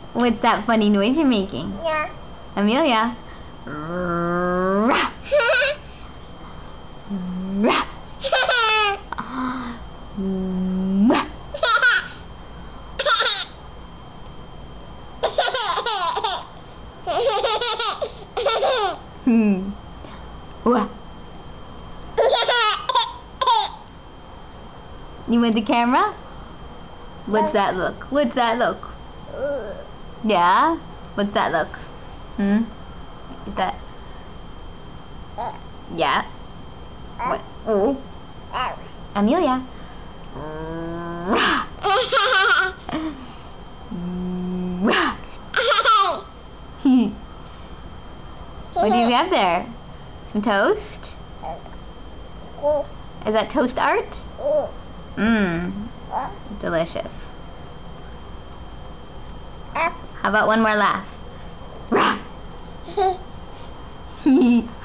What's that funny noise you're making? Yeah. Amelia? You want the camera? What's that look? What's that look? Yeah? What's that look? Is that... Yeah? What? Oh. Amelia? What do you have there? Some toast? Is that toast art? Delicious. How about one more laugh?